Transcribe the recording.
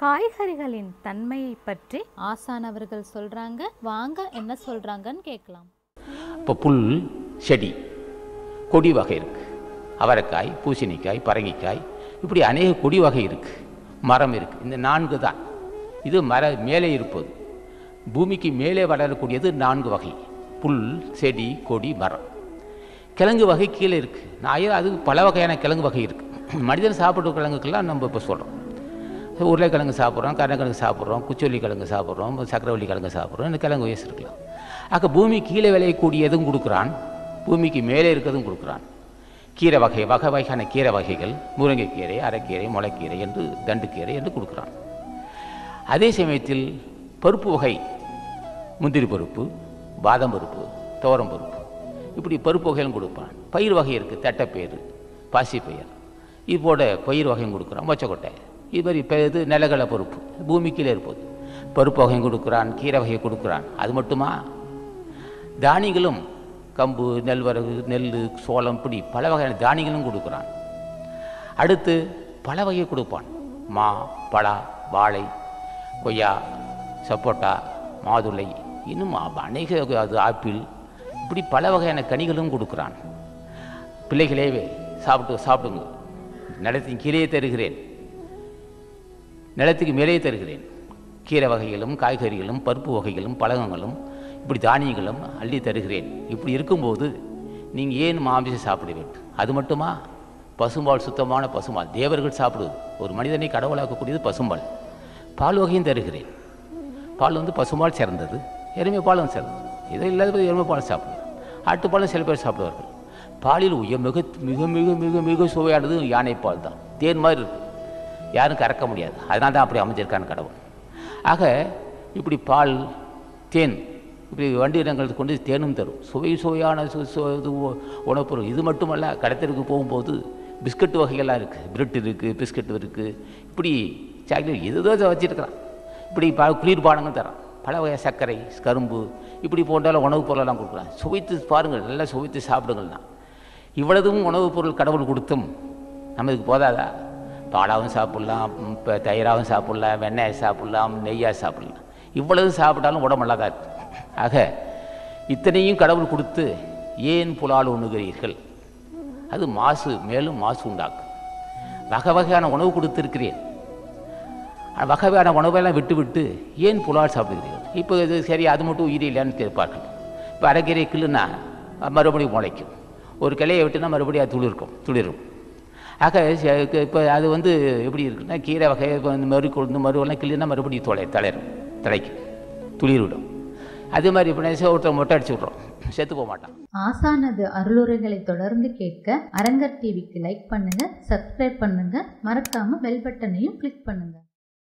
காய்கறிகளின் தன்மையை பற்றி ஆசான் அவர்கள் சொல்றாங்க. வாங்க என்ன சொல்றாங்கன்னு கேட்கலாம். இப்போ புல், செடி, கொடி வகை இருக்குது. அவரைக்காய், பூசணிக்காய், பரங்கிக்காய், இப்படி அநேக கொடி வகை இருக்குது. மரம் இருக்குது. இந்த 4 தான். இது மேலே இருப்பது. பூமிக்கு மேலே வளரக்கூடியது 4 வகை: புல், செடி, கொடி, மரம். கிழங்கு வகை கீழே இருக்குது. அது பல வகையான கிழங்கு வகை இருக்குது. மனிதன் சாப்பிட்ற கிழங்குக்கெல்லாம் நம்ம இப்போ சொல்கிறோம். உருளைக்கிழங்கு சாப்பிட்றோம், கருணக்கிழங்கு சாப்பிட்றோம், குச்சொல்லி கிழங்கு சாப்பிட்றோம், சக்கரவள்ளி கிழங்கு சாப்பிட்றோம். இந்த கிழங்கு வயசு இருக்கலாம். பூமி கீழே விளையக்கூடியதும் கொடுக்குறான், பூமிக்கு மேலே இருக்கிறதும் கொடுக்குறான். கீரை வகையான கீரை வகைகள், முருங்கைக்கீரை, அரைக்கீரை, முளைக்கீரை என்று, தண்டுக்கீரை என்று கொடுக்குறான். அதே சமயத்தில் பருப்பு வகை, முந்திரி பருப்பு, பாதாம் பருப்பு, துவரம் பருப்பு, இப்படி பருப்பு வகைகளும் கொடுப்பான். பயிர் வகை இருக்குது. தட்டைப்பயிறு, பாசிப்பயிர், இப்போட பயிர் வகையும் கொடுக்குறான். மொச்சக்கொட்டை, இது மாதிரி இது நிலக்கடலை பருப்பு, பூமி கீழே இருப்பது. பருப்பு வகையும் கொடுக்குறான், கீரை வகையை கொடுக்குறான். அது மட்டுமா, தானியங்களும் கம்பு, நெல்வரகு, நெல், சோளம், இப்படி பல வகையான தானியங்களும் கொடுக்குறான். அடுத்து பல வகையை கொடுப்பான். மா, பலா, வாழை, கொய்யா, சப்போட்டா, மாதுளை, இன்னும் அநேக, அது ஆப்பிள், இப்படி பல வகையான கனிகளும் கொடுக்குறான். பிள்ளைகளே சாப்பிடுங்க, நிலத்தின் கீழே தருகிறேன், நிலத்துக்கு மேலே தருகிறேன். கீரை வகைகளும், காய்கறிகளும், பருப்பு வகைகளும், பழங்களும், இப்படி தானியங்களும் அள்ளி தருகிறேன். இப்படி இருக்கும்போது நீங்கள் ஏன் மாமிசம் சாப்பிட வேண்டும்? அது மட்டுமா, பசும்பால், சுத்தமான பசும்பால் தேவர்கள் சாப்பிடுவது. ஒரு மனிதனை கடவுளாக்கக்கூடியது பசும்பால். பால் வகையும் தருகிறேன். பால் பசும்பால் சிறந்தது, எருமை பாலும் சிறந்தது. இதை இல்லாத எருமை பால் சாப்பிடுவார். ஆட்டுப்பாலும் சில பேர் சாப்பிடுவார்கள். பாலில் மிக மிக மிக மிக மிக சுவையானது யானைப்பால் தான். தேன் மாதிரி இருக்குது, யாரும் கறக்க முடியாது. அதனால தான் அப்படி அமைஞ்சிருக்கான கடவுள். இப்படி பால், தேன், இப்படி வண்டியிடங்களுக்கு கொண்டு தேனும் தரும். சுவையான உணவுப் பொருள். இது மட்டுமல்ல, கடத்தலுக்கு போகும்போது பிஸ்கட் வகைகள்லாம் இருக்குது. பிரெட் இருக்குது, பிஸ்கட் இருக்குது, இப்படி சாக்லேட் எதுதோ வச்சுருக்கிறான். இப்படி குளிர்பானங்கள் தரான். பல வகை சர்க்கரை, கரும்பு, இப்படி போன்ற உணவுப் பொருளெல்லாம் கொடுக்குறான். சுவைத்து பாருங்கள், நல்லா சுவைத்து சாப்பிடுங்கள் தான். இவ்வளவும் உணவுப் பொருள் கடவுள் கொடுத்தும் நமக்கு போதாதா? பாலாவும் சாப்பிட்லாம், இப்போ தயிராகவும் சாப்பிட்லாம், வெண்ணெயை சாப்பிட்லாம், நெய்யாக சாப்பிட்லாம். இவ்வளவு சாப்பிட்டாலும் உடம்பு நல்லா தான் இருக்குது. இத்தனையும் கடவுள் கொடுத்து ஏன் புலால் உண்ணுகிறீர்கள்? அது மேலும் மாசு உண்டாக்கும். வகை வகையான உணவு கொடுத்துருக்கிறேன், வகை வகையான உணவெல்லாம் விட்டு ஏன் புலால் சாப்பிடுகிறீர்கள்? இப்போ இது சரி, அது மட்டும் உயிரி இல்லைன்னு கேட்பார்கள். இப்போ அரைக்கீரை கிள்ளுனா மறுபடியும் முளைக்கும், ஒரு கிளையை விட்டுனா மறுபடியும் அது துளிரும். இப்போ அது எப்படி இருக்குன்னா, கீரை வகை மறுவெல்லாம் கிள்ளினா மறுபடியும் தலைக்கும், துளிர் விடும். அதே மாதிரி இப்போ ஒருத்தர் மொட்டை அடிச்சு விட்றோம், செத்து போக மாட்டான். ஆசானது அருளுரைகளை தொடர்ந்து கேட்க அரங்கர் டிவிக்கு லைக் பண்ணுங்க, சப்ஸ்கிரைப் பண்ணுங்க, மறக்காம பெல் பட்டனையும் கிளிக் பண்ணுங்க.